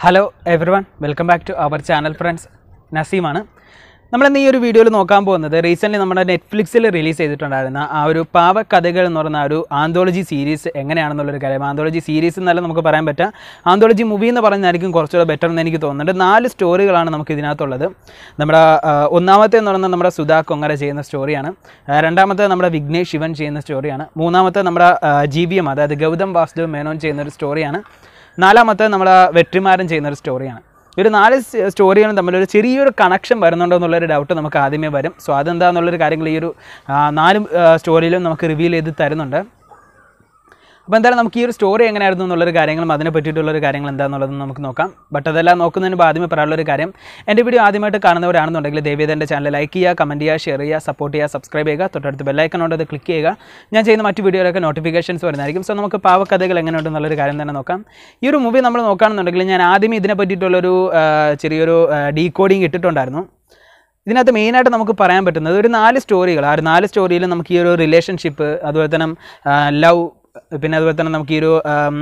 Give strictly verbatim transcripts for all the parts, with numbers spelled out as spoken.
Hello everyone, welcome back to our channel friends. Naseem. നമ്മൾ ഇന്ന് ഈ ഒരു വീഡിയോയിൽ നോക്കാൻ പോകുന്നത് റീസെൻ്റ്ലി നമ്മുടെ നെറ്റ്ഫ്ലിക്സിൽ റിലീസ് ചെയ്തിട്ടുണ്ടായിരുന്ന ആ ഒരു പാവക്കഥകൾ എന്ന് പറയുന്ന ഒരു ആന്തോളജി സീരീസ് എങ്ങനെയാണെന്നുള്ളൊരു കാര്യം. ആന്തോളജി സീരീസ് എന്നല്ല നമുക്ക് പറയാൻ പറ്റുക, ആന്തോളജി മൂവി എന്ന് പറഞ്ഞായിരിക്കും കുറച്ചുകൂടെ ബെറ്റർ എന്ന് എനിക്ക് തോന്നുന്നുണ്ട്. നാല് സ്റ്റോറികളാണ് നമുക്ക് ഇതിനകത്തുള്ളത്. നമ്മുടെ ഒന്നാമത്തെ എന്ന് പറയുന്നത് നമ്മുടെ സുധാ കൊങ്ങര ചെയ്യുന്ന സ്റ്റോറിയാണ്. രണ്ടാമത്തെ നമ്മുടെ വിഘ്നേഷ് ശിവൻ ചെയ്യുന്ന സ്റ്റോറിയാണ്. മൂന്നാമത്തെ നമ്മുടെ ജി ബി എം അതായത് ഗൗതം വാസുദേവ് മേനോൻ ചെയ്യുന്നൊരു സ്റ്റോറിയാണ്. നാലാമത്തെ നമ്മുടെ വെട്രിമാരൻ ചെയ്യുന്നൊരു സ്റ്റോറിയാണ്. ഒരു നാല് സ്റ്റോറികളും തമ്മിലൊരു ചെറിയൊരു കണക്ഷൻ വരുന്നുണ്ടോ എന്നുള്ളൊരു ഡൗട്ട് നമുക്ക് ആദ്യമേ വരും. സോ അതെന്താണെന്നുള്ളൊരു കാര്യങ്ങൾ ഈ ഒരു നാല് സ്റ്റോറിയിലും നമുക്ക് റിവീൽ ചെയ്ത് തരുന്നുണ്ട്. അപ്പോൾ എന്തായാലും നമുക്ക് ഈ ഒരു സ്റ്റോറി എങ്ങനെയായിരുന്നു എന്നുള്ളൊരു കാര്യങ്ങളും അതിനെ പറ്റിയിട്ടുള്ളൊരു കാര്യങ്ങൾ എന്താണെന്നുള്ളത് നമുക്ക് നോക്കാം. ബട്ട് അതെല്ലാം നോക്കുന്നതിന് മുമ്പ് ആദ്യമേ പറയാനുള്ളൊരു കാര്യം, എൻ്റെ വീഡിയോ ആദ്യമായിട്ട് കാണുന്നവരാണെന്നുണ്ടെങ്കിൽ ദയവേദ എൻ്റെ ചാനൽ ലൈക്ക് ചെയ്യുക, കമൻറ്റ് ചെയ്യുക, ഷെയർ ചെയ്യുക, സപ്പോർട്ട് ചെയ്യുക, സബ്സ്ക്രൈബ് ചെയ്യുക, തൊട്ടടുത്ത് ബെല്ലൈക്കണോട് അത് ക്ലിക്ക് ചെയ്യുക. ഞാൻ ചെയ്യുന്ന മറ്റ് വീഡിയോയിലൊക്കെ നോട്ടിഫിക്കേഷൻസ് വരുന്നതായിരിക്കും. സോ നമുക്ക് പാവക്കഥകൾ എങ്ങനെയുണ്ടെന്നുള്ളൊരു കാര്യം തന്നെ നോക്കാം. ഈ ഒരു മൂവി നമ്മൾ നോക്കുകയാണെന്നുണ്ടെങ്കിൽ ഞാൻ ആദ്യമേ ഇതിനെ പറ്റിയിട്ടുള്ളൊരു ചെറിയൊരു ഡീകോഡിങ് ഇട്ടിട്ടുണ്ടായിരുന്നു. ഇതിനകത്ത് മെയിനായിട്ട് നമുക്ക് പറയാൻ പറ്റുന്നത് ഒരു നാല് സ്റ്റോറികൾ. ആ ഒരു നാല് സ്റ്റോറിയിൽ നമുക്ക് ഈ ഒരു റിലേഷൻഷിപ്പ്, അതുപോലെ തന്നെ ലവ്, പിന്നെ അതുപോലെ തന്നെ നമുക്ക് ഈ ഒരു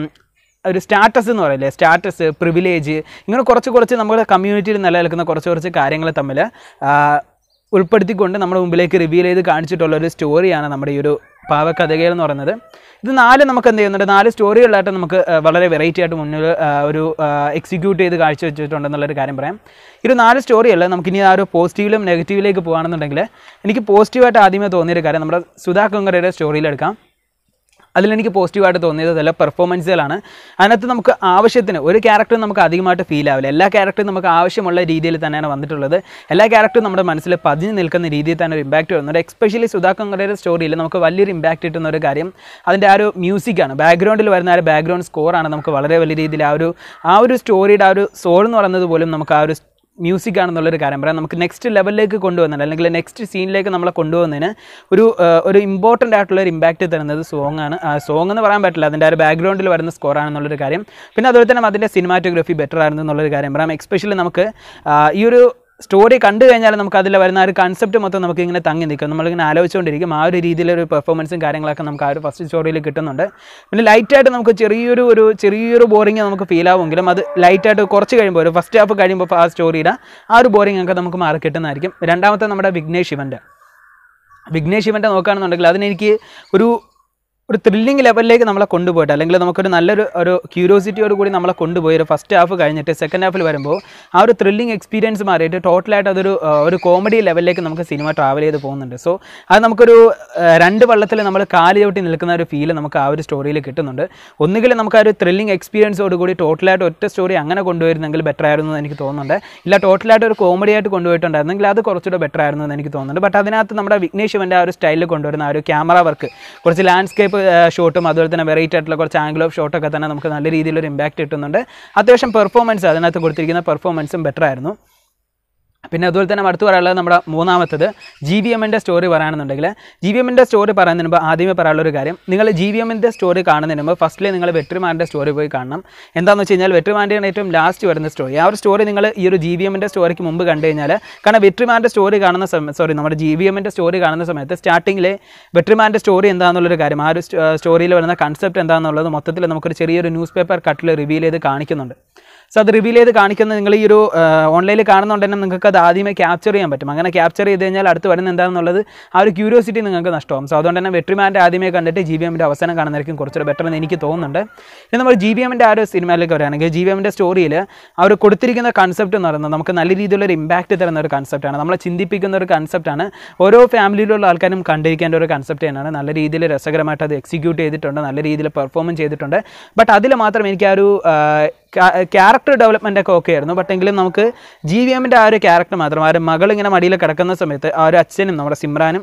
ഒരു സ്റ്റാറ്റസ് എന്ന് പറയില്ലേ, സ്റ്റാറ്റസ്, പ്രിവിലേജ്, ഇങ്ങനെ കുറച്ച് കുറച്ച് നമ്മുടെ കമ്മ്യൂണിറ്റിയിൽ നിലനിൽക്കുന്ന കുറച്ച് കുറച്ച് കാര്യങ്ങൾ തമ്മിൽ ഉൾപ്പെടുത്തിക്കൊണ്ട് നമ്മുടെ മുമ്പിലേക്ക് റിവീൽ ചെയ്ത് കാണിച്ചിട്ടുള്ളൊരു സ്റ്റോറിയാണ് നമ്മുടെ ഈ ഒരു പാവക്കഥകൾ എന്ന് പറയുന്നത്. ഇത് നാല് നമുക്ക് എന്ത് ചെയ്യുന്നുണ്ട്, നാല് സ്റ്റോറികളിലായിട്ട് നമുക്ക് വളരെ വെറൈറ്റി ആയിട്ട് മുന്നിൽ ഒരു എക്സിക്യൂട്ട് ചെയ്ത് കാഴ്ച വെച്ചിട്ടുണ്ടെന്നുള്ളൊരു കാര്യം പറയാം. ഈ ഒരു നാല് സ്റ്റോറിയല്ല, നമുക്കിനി ആ ഒരു പോസിറ്റീവിലും നെഗറ്റീവിലേക്ക് പോകുകയാണെന്നുണ്ടെങ്കിൽ എനിക്ക് പോസിറ്റീവായിട്ട് ആദ്യമേ തോന്നിയൊരു കാര്യം നമ്മുടെ സുധാ കൊങ്ങരയുടെ സ്റ്റോറിയിലെടുക്കാം. അതിലെനിക്ക് പോസിറ്റീവായിട്ട് തോന്നിയത് ചില പെർഫോമൻസുകളാണ്. അതിനകത്ത് നമുക്ക് ആവശ്യത്തിന് ഒരു ക്യാരക്ടറും നമുക്ക് അധികമായിട്ട് ഫീൽ ആവില്ല. എല്ലാ ക്യാരക്ടറും നമുക്ക് ആവശ്യമുള്ള രീതിയിൽ തന്നെയാണ് വന്നിട്ടുള്ളത്. എല്ലാ ക്യാരക്ടറും നമ്മുടെ മനസ്സിൽ പതിഞ്ഞ് നിൽക്കുന്ന രീതിയിൽ തന്നെ ഒരു ഇമ്പാക്റ്റ് വരുന്നുണ്ട്. എസ്പെഷ്യലി സുധാ കൊങ്ങരയുടെ സ്റ്റോറിയിൽ നമുക്ക് വലിയൊരു ഇമ്പാക്റ്റ് കിട്ടുന്ന ഒരു കാര്യം അതിൻ്റെ ആ ഒരു മ്യൂസിക്കാണ്. ബാക്ക്ഗ്രൗണ്ടിൽ വരുന്ന ആ ഒരു ബാക്ക്ഗ്രൗണ്ട് സ്കോറാണ് നമുക്ക് വളരെ വലിയ രീതിയിൽ ആ ഒരു ആ ഒരു സ്റ്റോറിയുടെ ആ ഒരു സോൾ എന്ന് പറയുന്നത് പോലും നമുക്ക് ആ ഒരു മ്യൂസിക് ആണെന്നുള്ളൊരു കാര്യം പറയാം. നമുക്ക് നെക്സ്റ്റ് ലെവലിലേക്ക് കൊണ്ടുവന്നതിന് അല്ലെങ്കിൽ നെക്സ്റ്റ് സീനിലേക്ക് നമ്മളെ കൊണ്ടുപോകുന്നതിന് ഒരു ഒരു ഇമ്പോർട്ടൻ്റ് ആയിട്ടുള്ളൊരു ഇമ്പാക്റ്റ് തരുന്നത് സോങ് ആണ്. സോങ് എന്ന് പറയാൻ പറ്റില്ല, അതിൻ്റെ ആ ഒരു ബാക്ക്ഗ്രൗണ്ടിൽ വരുന്ന സ്കോറാണെന്നുള്ളൊരു കാര്യം. പിന്നെ അതുപോലെ തന്നെ അതിൻ്റെ സിനിമാറ്റോഗ്രഫി ബെറ്റർ ആയിരുന്നു എന്നുള്ളൊരു കാര്യം പറയാം. എസ്പെഷ്യലി നമുക്ക് ഈ ഒരു സ്റ്റോറി കണ്ടു കഴിഞ്ഞാൽ നമുക്ക് അതിൽ വരുന്ന ഒരു കൺസെപ്റ്റ് മൊത്തം നമുക്ക് ഇങ്ങനെ തങ്ങി നിൽക്കും, നമ്മളിങ്ങനെ ആലോചിച്ചുകൊണ്ടിരിക്കും. ആ ഒരു രീതിയിലൊരു പെർഫോമൻസും കാര്യങ്ങളൊക്കെ നമുക്ക് ആ ഒരു ഫസ്റ്റ് സ്റ്റോറിയിൽ കിട്ടുന്നുണ്ട്. പിന്നെ ലൈറ്റായിട്ട് നമുക്ക് ചെറിയൊരു ഒരു ചെറിയൊരു ബോറിങ് നമുക്ക് ഫീൽ ആവുമെങ്കിലും അത് ലൈറ്റായിട്ട് കുറച്ച് കഴിയുമ്പോൾ ഒരു ഫസ്റ്റ് ഹാഫ് കഴിയുമ്പോൾ ആ സ്റ്റോറിയുടെ ആ ഒരു ബോറിംഗ് ഒക്കെ നമുക്ക് മാറി കിട്ടുന്നതായിരിക്കും. രണ്ടാമത്തെ നമ്മുടെ വിഘ്നേഷ് ശിവൻ്റെ വിഘ്നേഷ് ശിവൻ്റെ നോക്കുകയാണെന്നുണ്ടെങ്കിൽ അതിനെനിക്ക് ഒരു ഒരു ത്രില്ലിംഗ് ലെവലിലേക്ക് നമ്മളെ കൊണ്ടുപോയിട്ട് അല്ലെങ്കിൽ നമുക്കൊരു നല്ലൊരു ഒരു ക്യൂരിയോസിറ്റിയോട് കൂടി നമ്മളെ കൊണ്ടുപോയി ഒരു ഫസ്റ്റ് ഹാഫ് കഴിഞ്ഞിട്ട് സെക്കൻഡ് ഹാഫിൽ വരുമ്പോൾ ആ ഒരു ത്രില്ലിംഗ് എക്സ്പീരിയൻസ് മാറിയിട്ട് ടോട്ടലായിട്ട് അതൊരു ഒരു കോമഡി ലെവലിലേക്ക് നമുക്ക് സിനിമ ട്രാവൽ ചെയ്ത് പോകുന്നുണ്ട്. സോ അത് നമുക്കൊരു രണ്ട് വള്ളത്തിൽ നമ്മൾ കാല് ചവിട്ടി നിൽക്കുന്ന ഒരു ഫീൽ നമുക്ക് ആ ഒരു സ്റ്റോറിയിൽ കിട്ടുന്നുണ്ട്. ഒന്നുകിൽ നമുക്ക് ആ ഒരു ത്രില്ലിംഗ് എക്സ്പീരിയൻസോട് കൂടി ടോട്ടലായിട്ട് ഒറ്റ സ്റ്റോറി അങ്ങനെ കൊണ്ടുവരുന്നെങ്കിൽ ബെറ്റർ ആയിരുന്നു എന്ന് എനിക്ക് തോന്നുന്നുണ്ട്. ഇല്ല ടോട്ടലായിട്ട് ഒരു കോമഡി ആയിട്ട് കൊണ്ടുപോയിട്ടുണ്ടായിരുന്നെങ്കിൽ അത് കുറച്ചുകൂടെ ബെറ്റർ ആയിരുന്നു എന്ന് എനിക്ക് തോന്നുന്നുണ്ട്. ബട്ട് അതിനകത്ത് നമ്മുടെ വിഘ്നേഷ് ശിവൻ്റെ ആ ഒരു സ്റ്റൈലിൽ കൊണ്ടുവരുന്ന ആ ഒരു ക്യാമറ വർക്ക്, കുറച്ച് ലാൻഡ്സ്കേപ്പ് ഷോട്ടും അതുപോലെ തന്നെ വെറൈറ്റി ആയിട്ടുള്ള കുറച്ച് ആംഗിൾ ഓഫ് ഷോട്ടൊക്കെ തന്നെ നമുക്ക് നല്ല രീതിയിലൊരു ഇമ്പാക്റ്റ് കിട്ടുന്നുണ്ട്. അത്യാവശ്യം പെർഫോമൻസ് അതിനകത്ത് കൊടുത്തിരിക്കുന്ന പെർഫോമൻസും ബെറ്റർ ആയിരുന്നു. പിന്നെ അതുപോലെ തന്നെ അടുത്ത് പറയാനുള്ളത് നമ്മുടെ മൂന്നാമത്തത് ജി വി എമ്മിൻ്റെ സ്റ്റോറി പറയുകയാണെന്നുണ്ടെങ്കിൽ ജി വി എമ്മിൻ്റെ സ്റ്റോറി പറയുന്നതിന് മുമ്പ് ആദ്യമേ പറയാനുള്ളൊരു കാര്യം, നിങ്ങൾ ജി വി എമ്മിൻ്റെ സ്റ്റോറി കാണുന്നതിന് മുമ്പ് ഫസ്റ്റിൽ നിങ്ങൾ വെട്രിമാരൻ്റെ സ്റ്റോറി പോയി കാണണം. എന്താണെന്ന് വെച്ച് കഴിഞ്ഞാൽ വെട്രിമാരൻ്റെ ഏറ്റവും ലാസ്റ്റ് വരുന്ന സ്റ്റോറി, ആ ഒരു സ്റ്റോറി നിങ്ങൾ ഈ ഒരു ജി വി എമ്മിൻ്റെ സ്റ്റോറിക്ക് മുമ്പ് കണ്ടു കഴിഞ്ഞാൽ, കാരണം വെട്രിമാരൻ്റെ സ്റ്റോറി കാണുന്ന സമയം സോറി നമ്മുടെ ജി വി എമ്മിൻ്റെ സ്റ്റോറി കാണുന്ന സമയത്ത് സ്റ്റാർട്ടിങ്ങിലെ വെട്രിമാരൻ്റെ സ്റ്റോറി എന്താണെന്നുള്ളൊരു കാര്യം, ആ ഒരു സ്റ്റോറിയിൽ വരുന്ന കൺസെപ്റ്റ് എന്താണെന്നുള്ളത് മൊത്തത്തിൽ നമുക്കൊരു ചെറിയൊരു ന്യൂസ് പേപ്പർ കട്ടിൽ റിവീൽ ചെയ്ത് കാണിക്കുന്നുണ്ട്. സോ അത് റിവീൽ ചെയ്ത് കാണിക്കുന്നത് നിങ്ങൾ ഈ ഒരു ഓൺലൈനിൽ കാണുന്നുണ്ട് തന്നെ നിങ്ങൾക്ക് അത് ആദ്യമേ ക്യാപ്ചർ ചെയ്യാൻ പറ്റും. അങ്ങനെ ക്യാപ്ചർ ചെയ്ത് കഴിഞ്ഞാൽ അടുത്ത് വരുന്നത് എന്താണെന്നുള്ളത് ആ ഒരു ക്യൂരിയോസിറ്റി നിങ്ങൾക്ക് നഷ്ടമാകും. സോ അതുകൊണ്ട് തന്നെ വെട്രിമാൻ്റെ ആദ്യമേ കണ്ടിട്ട് ജി ബി എമ്മിൻ്റെ അവസാനം കാണുന്നതായിരിക്കും കുറച്ചുകൂടെ ബെറ്റർ എന്ന് എനിക്ക് തോന്നുന്നുണ്ട്. ഇനി നമ്മൾ ജി ബി എമ്മിൻ്റെ ആ ഒരു സിനിമയിലേക്ക് വരികയാണെങ്കിൽ ജി ബി എമ്മിൻ്റെ സ്റ്റോറിയിൽ ആ ഒരു കൊടുത്തിരിക്കുന്ന കൺസെപ്റ്റ് എന്ന് പറയുന്നത് നമുക്ക് നല്ല രീതിയിലൊരു ഇമ്പാക്റ്റ് തരുന്ന ഒരു കൺസെപ്റ്റാണ്, നമ്മളെ ചിന്തിപ്പിക്കുന്ന ഒരു കൺസെപ്റ്റാണ്. ഓരോ ഫാമിലിയിലുള്ള ആൾക്കാരും കണ്ടിരിക്കേണ്ട ഒരു കൺസെപ്റ്റ് തന്നെയാണ്. നല്ല രീതിയിൽ രസകരമായിട്ട് അത് എക്സിക്യൂട്ട് ചെയ്തിട്ടുണ്ട്, നല്ല രീതിയിൽ പെർഫോം ചെയ്തിട്ടുണ്ട്. ബട്ട് അതിൽ മാത്രം എനിക്ക് ആ ഒരു ക്യാരക്ടർ ഡെവലപ്മെൻ്റ് ഒക്കെ ഓക്കെ ആയിരുന്നു. ബട്ട് എങ്കിലും നമുക്ക് ജി വി എമ്മിൻ്റെ ആ ഒരു ക്യാരക്ടർ മാത്രം, ആ ഒരു മകൾ ഇങ്ങനെ മടിയിൽ കിടക്കുന്ന സമയത്ത് ആ ഒരു അച്ഛനും നമ്മുടെ സിമ്രാനും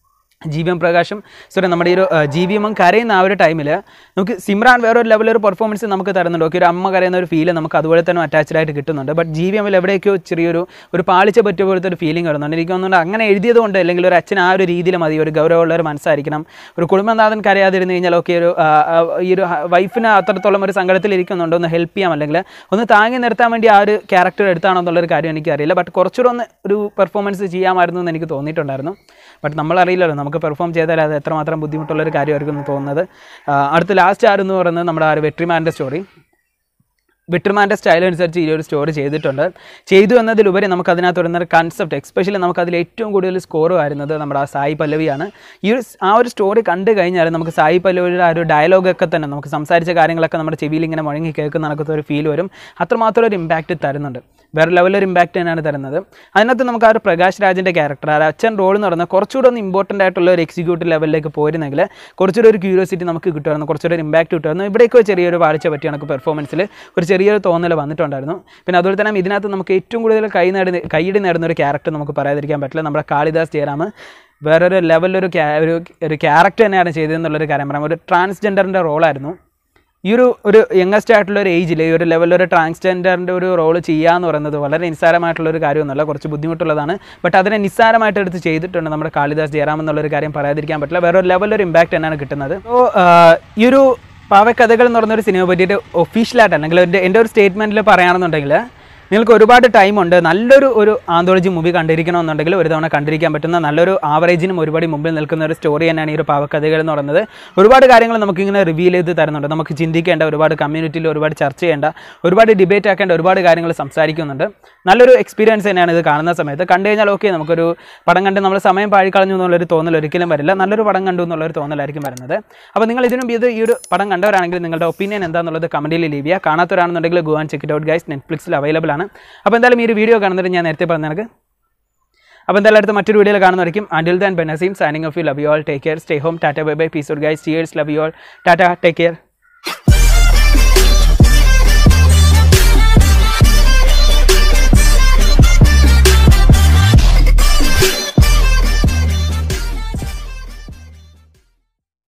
ജി വി എം പ്രകാശും സോറി നമ്മുടെ ഈ ഒരു ജി വി എമ്മും കരയുന്ന ആ ഒരു ടൈമിൽ നമുക്ക് സിമ്രാൻ വേറൊരു ലെവലൊരു പെർഫോമൻസ് നമുക്ക് തരുന്നുണ്ട്. ഓക്കെ, ഒരു അമ്മ കരയുന്ന ഒരു ഫീൽ നമുക്ക് അതുപോലെ തന്നെ അറ്റാച്ച്ഡ് ആയിട്ട് കിട്ടുന്നുണ്ട്. ബട്ട് ജി വി എമ്മിൽ എവിടെയൊക്കെയോ ചെറിയൊരു ഒരു പാളിച്ച പറ്റിയ പോലത്തെ ഒരു ഫീലിംഗ് വരുന്നുണ്ട്. എനിക്ക് തോന്നുന്നുണ്ട് അങ്ങനെ എഴുതിയത് കൊണ്ട് അല്ലെങ്കിൽ ഒരു അച്ഛൻ ആ ഒരു രീതിയിൽ മതി, ഒരു ഗൗരവമുള്ള ഒരു മനസ്സായിരിക്കണം. ഒരു കുടുംബനാഥൻ കരയാതിരുന്ന് കഴിഞ്ഞാൽ ഓക്കെ, ഒരു ഈ ഒരു വൈഫിന് അത്രത്തോളം ഒരു സങ്കടത്തിലിരിക്കുന്നുണ്ടോ ഒന്ന് ഹെൽപ്പ് ചെയ്യാം, അല്ലെങ്കിൽ ഒന്ന് താങ്ങി നിർത്താൻ വേണ്ടി ആ ഒരു ക്യാരക്ടർ എടുത്താണോ എന്നുള്ളൊരു കാര്യം എനിക്കറിയില്ല. ബട്ട് കുറച്ചുകൂടെ ഒന്ന് ഒരു പെർഫോമൻസ് ചെയ്യാമായിരുന്നു എന്ന് എനിക്ക് തോന്നിയിട്ടുണ്ടായിരുന്നു. ബട്ട് നമ്മളറിയില്ലല്ലോ നമുക്ക് പെർഫോം ചെയ്താൽ അത് എത്രമാത്രം ബുദ്ധിമുട്ടുള്ളൊരു കാര്യമായിരിക്കും എന്ന് തോന്നുന്നത്. അടുത്ത ലാസ്റ്റ് ആരെന്ന് പറയുന്നത് നമ്മുടെ ആ ഒരു വെട്രിമാരൻ്റെ സ്റ്റോറി. വിട്ടർമാൻ്റെ സ്റ്റൈൽ അനുസരിച്ച് ഈ ഒരു സ്റ്റോറി ചെയ്തിട്ടുണ്ട്. ചെയ്തു എന്നതിലുപരി നമുക്ക് അതിനകത്ത് വരുന്ന കൺസെപ്റ്റ്, എക്സ്പെഷ്യലി നമുക്ക് അതിൽ ഏറ്റവും കൂടുതൽ സ്കോർ വരുന്നത് നമ്മുടെ ആ സായി പല്ലവിയാണ്. ഈ ഒരു ആ ഒരു സ്റ്റോറി കണ്ടു കഴിഞ്ഞാൽ നമുക്ക് സായി പല്ലവിയുടെ ആ ഒരു ഡയലോഗൊക്കെ തന്നെ നമുക്ക് സംസാരിച്ച കാര്യങ്ങളൊക്കെ നമ്മുടെ ചെവിയിൽ ഇങ്ങനെ മുഴങ്ങി കേൾക്കുന്ന നടക്കുന്ന ഒരു ഫീൽ വരും. അത്രമാത്രം ഒരു ഇമ്പാക്റ്റ് തരുന്നുണ്ട്, വേറെ ലെവലൊരു ഇമ്പാക്റ്റ് തന്നെയാണ് തരുന്നത്. അതിനകത്ത് നമുക്ക് ആ ഒരു പ്രകാശ് രാജിൻ്റെ ക്യാരക്ടർ, ആ അച്ഛൻ റോൾ എന്ന് പറയുന്നത് കുറച്ചുകൂടെ ഒന്ന് ഇമ്പോർട്ടൻ്റ് ആയിട്ടുള്ള ഒരു എക്സിക്യൂട്ടീവ് ലെവലിലേക്ക് പോയിരുന്നെങ്കിൽ കുറച്ചുകൂടെ ഒരു ക്യൂരിയോസിറ്റി നമുക്ക് കിട്ടുമായിരുന്നു, കുറച്ചുകൂടെ ഒരു ഇമ്പാക്റ്റ് കിട്ടുമായിരുന്നു. ഇവിടേക്ക് ചെറിയൊരു വാഴ്ച പറ്റി നമുക്ക് പെർഫോമൻസിൽ ഒരു ചെറിയൊരു തോന്നൽ വന്നിട്ടുണ്ടായിരുന്നു. പിന്നെ അതുപോലെ തന്നെ ഇതിനകത്ത് നമുക്ക് ഏറ്റവും കൂടുതൽ കൈ നേടി കൈയിടി നേടുന്ന ഒരു ക്യാരക്ടർ നമുക്ക് പറയാതിരിക്കാൻ പറ്റില്ല. നമ്മുടെ കാളിദാസ് ജയറാം വേറൊരു ലെവലിലൊരു ഒരു ഒരു ക്യാരക്ടർ തന്നെയാണ് ചെയ്തതെന്നുള്ളൊരു കാര്യം പറയാം. ഒരു ട്രാൻസ്ജെൻഡറിൻ്റെ റോളായിരുന്നു. ഈ ഒരു ഒരു യങ്ങസ്റ്റ് ആയിട്ടുള്ള ഒരു ഏജിൽ ഈ ഒരു ലെവലിലൊരു ട്രാൻസ്ജെൻഡറിൻ്റെ ഒരു റോൾ ചെയ്യുക എന്ന് പറയുന്നത് വളരെ നിസ്സാരമായിട്ടുള്ളൊരു കാര്യമൊന്നുമല്ല, കുറച്ച് ബുദ്ധിമുട്ടുള്ളതാണ്. ബട്ട് അതിനെ നിസ്സാരമായിട്ട് എടുത്ത് ചെയ്തിട്ടുണ്ട് നമ്മുടെ കാളിദാസ് ജയറാം എന്നുള്ളൊരു കാര്യം പറയാതിരിക്കാൻ പറ്റില്ല. വേറെ ഒരു ലെവലിലൊരു ഇമ്പാക്റ്റ് തന്നെയാണ് കിട്ടുന്നത്. സോ ഈ ഒരു പാവക്കഥകൾ എന്ന് പറഞ്ഞൊരു സിനിമ പറ്റിയിട്ട് ഒഫീഷ്യലായിട്ട് അല്ലെങ്കിൽ എൻ്റെ എൻ്റെ ഒരു സ്റ്റേറ്റ്മെൻറ്റിൽ പറയുകയാണെന്നുണ്ടെങ്കിൽ നിങ്ങൾക്ക് ഒരുപാട് ടൈമുണ്ട്. നല്ലൊരു ഒരു ആന്തോളജി മൂവി കണ്ടിരിക്കണമെന്നുണ്ടെങ്കിൽ ഒരു തവണ കണ്ടിരിക്കാൻ പറ്റുന്ന നല്ലൊരു ആവറേജിനും ഒരുപാട് മുമ്പിൽ നിൽക്കുന്ന ഒരു സ്റ്റോറി തന്നെയാണ് ഈ ഒരു പാവക്കഥകൾ എന്ന് പറയുന്നത്. ഒരുപാട് കാര്യങ്ങൾ നമുക്കിങ്ങനെ റിവീൽ ചെയ്ത് തരുന്നുണ്ട്. നമുക്ക് ചിന്തിക്കേണ്ട, ഒരുപാട് കമ്മ്യൂണിറ്റിയിൽ ഒരുപാട് ചർച്ച ചെയ്യേണ്ട, ഒരുപാട് ഡിബേറ്റ് ആക്കേണ്ട ഒരുപാട് കാര്യങ്ങൾ സംസാരിക്കുന്നുണ്ട്. നല്ലൊരു എക്സ്പീരിയൻസ് തന്നെയാണ് ഇത് കാണുന്ന സമയത്ത്. കണ്ടു കഴിഞ്ഞാൽ ഓക്കെ, നമുക്കൊരു പടം കണ്ട് നമ്മൾ സമയം പാഴിക്കളഞ്ഞു എന്നുള്ളൊരു തോന്നൽ ഒരിക്കലും വരില്ല. നല്ലൊരു പടം കണ്ടു എന്നുള്ളൊരു തോന്നലായിരിക്കും വരുന്നത്. അപ്പോൾ നിങ്ങൾ ഇതിനും ഇത് ഈ ഒരു പടം കണ്ടവരാണെങ്കിൽ നിങ്ങളുടെ ഒപ്പീനിയൻ എന്താണെന്നുള്ളത് കമൻറ്റിൽ ലീവ് ചെയ്യുക. കാണാത്തവരാണെന്നുണ്ടെങ്കിൽ go and check it out guys, നെറ്റ്ഫ്ലിക്സിൽ അവൈലബിൾ ആണ്. അപ്പോൾ എന്തായാലും ഈ ഒരു വീഡിയോ കാണുന്നത് ഞാൻ നേരത്തെ പറഞ്ഞ എനിക്ക്. അപ്പോൾ എന്തായാലും അടുത്ത മറ്റൊരു വീഡിയോയിൽ കാണുന്നതായിരിക്കും. Until then, Ben Naseem signing off. You love you all. Take care. Stay home. Tata. Bye bye. Peace out guys. Cheers. Love you all. Tata. Take care.